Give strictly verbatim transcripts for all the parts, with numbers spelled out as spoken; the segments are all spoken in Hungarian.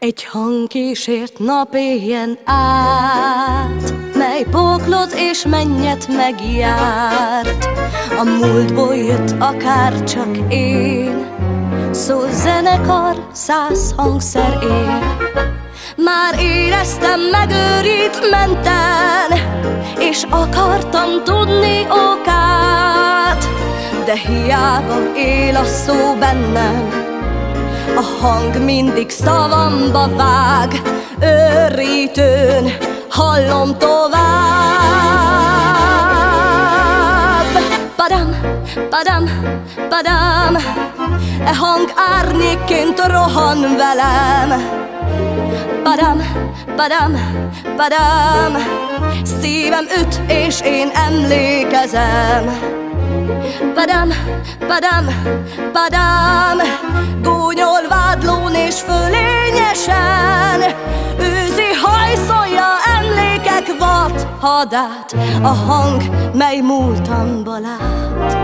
Egy hang kísért nap éjjen át, mely poklot és mennyet megjárt. A múltból jött akár csak én, szól zenekar, száz hangszer él. Már éreztem, megőrít menten, és akartam tudni okát, de hiába él a szó bennem, a hang mindig szavamba vág, őrítőn hallom tovább. Padam, padam, padam, e hang árnyékként rohan velem. Padam, padam, padam, szívem üt és én emlékezem. Padam, padam, padam, gúnyol vádlón és fölényesen, őzi hajszolja emlékek vad hadát, a hang, mely múltamba lát.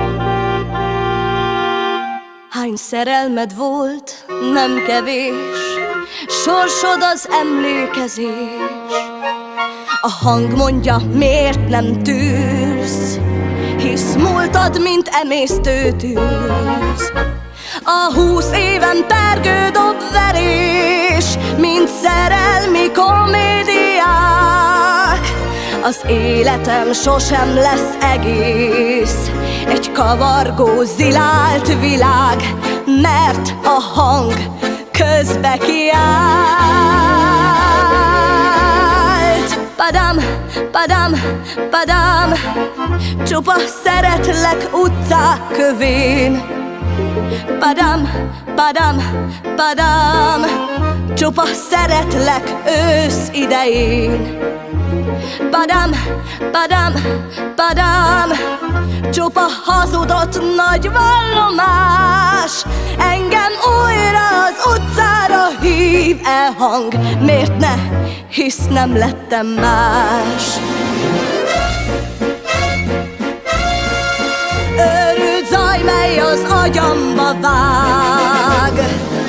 Hány szerelmed volt, nem kevés, sorsod az emlékezés. A hang mondja, miért nem tűrsz, hisz múltad, mint emésztő tűz. A húsz éven pergő dob verés, mint szerelmi komédiák. Az életem sosem lesz egész, egy kavargó, zilált világ, mert a hang közbe kiállt. Padam, padam, padam, csupa szeretlek utcák kövén. Padam, padam, padam, csupa szeretlek ősz idején. Padam, padam, padam, csupa hazudott nagy vallomás, engem újra az utcára hív e hang, miért ne, hisz nem lettem más. Őrült zaj, mely az agyamba vág,